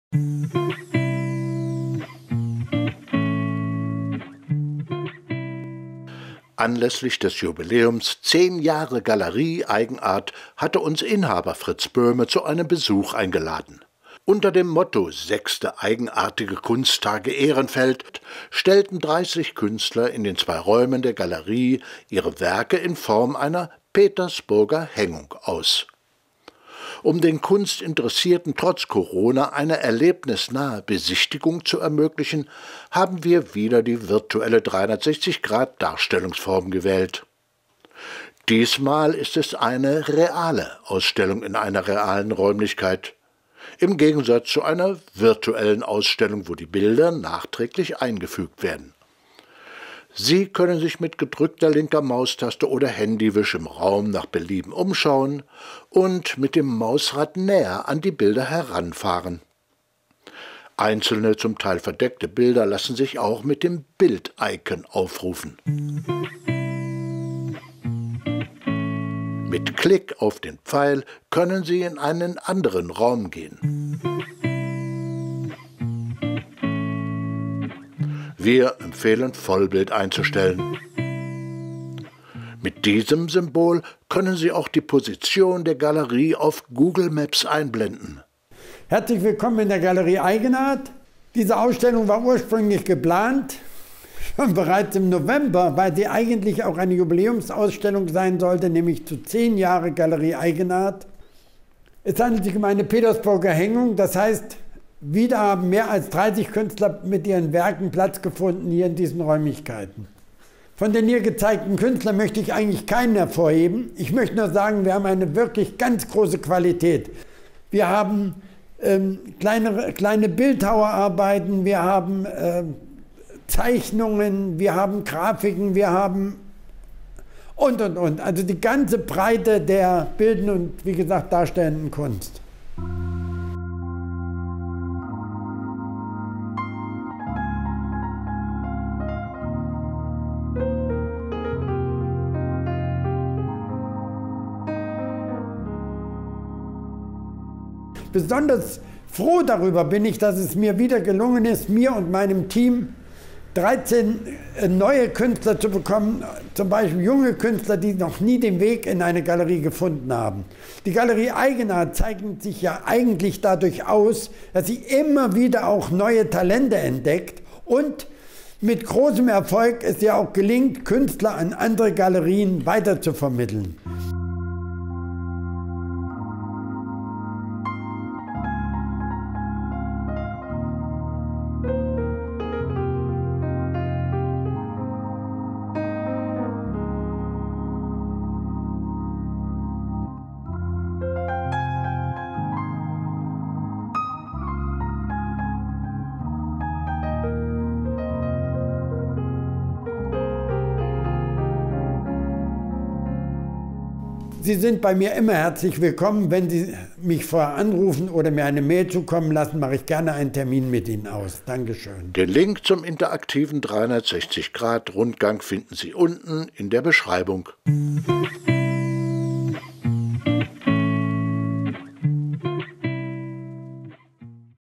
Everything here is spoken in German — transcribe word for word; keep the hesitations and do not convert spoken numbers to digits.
Anlässlich des Jubiläums zehn Jahre Galerie Eigenart hatte uns Inhaber Fritz Böhme zu einem Besuch eingeladen. Unter dem Motto »Sechste eigenartige Kunsttage Ehrenfeld« stellten dreißig Künstler in den zwei Räumen der Galerie ihre Werke in Form einer Petersburger Hängung aus. Um den Kunstinteressierten trotz Corona eine erlebnisnahe Besichtigung zu ermöglichen, haben wir wieder die virtuelle dreihundertsechzig Grad Darstellungsform gewählt. Diesmal ist es eine reale Ausstellung in einer realen Räumlichkeit, im Gegensatz zu einer virtuellen Ausstellung, wo die Bilder nachträglich eingefügt werden. Sie können sich mit gedrückter linker Maustaste oder Handywisch im Raum nach Belieben umschauen und mit dem Mausrad näher an die Bilder heranfahren. Einzelne, zum Teil verdeckte Bilder lassen sich auch mit dem Bild-Icon aufrufen. Mit Klick auf den Pfeil können Sie in einen anderen Raum gehen. Wir empfehlen, Vollbild einzustellen. Mit diesem Symbol können Sie auch die Position der Galerie auf Google Maps einblenden. Herzlich willkommen in der Galerie Eigenart. Diese Ausstellung war ursprünglich geplant, schon bereits im November, weil sie eigentlich auch eine Jubiläumsausstellung sein sollte, nämlich zu zehn Jahre Galerie Eigenart. Es handelt sich um eine Petersburger Hängung, das heißt, wieder haben mehr als dreißig Künstler mit ihren Werken Platz gefunden hier in diesen Räumlichkeiten. Von den hier gezeigten Künstlern möchte ich eigentlich keinen hervorheben. Ich möchte nur sagen, wir haben eine wirklich ganz große Qualität. Wir haben ähm, kleine, kleine Bildhauerarbeiten, wir haben äh, Zeichnungen, wir haben Grafiken, wir haben und, und, und. Also die ganze Breite der bildenden und, wie gesagt, darstellenden Kunst. Besonders froh darüber bin ich, dass es mir wieder gelungen ist, mir und meinem Team dreizehn neue Künstler zu bekommen, zum Beispiel junge Künstler, die noch nie den Weg in eine Galerie gefunden haben. Die Galerie Eigenart zeichnet sich ja eigentlich dadurch aus, dass sie immer wieder auch neue Talente entdeckt und mit großem Erfolg es ja auch gelingt, Künstler an andere Galerien weiterzuvermitteln. Sie sind bei mir immer herzlich willkommen. Wenn Sie mich vorher anrufen oder mir eine Mail zukommen lassen, mache ich gerne einen Termin mit Ihnen aus. Dankeschön. Den Link zum interaktiven dreihundertsechzig Grad Rundgang finden Sie unten in der Beschreibung.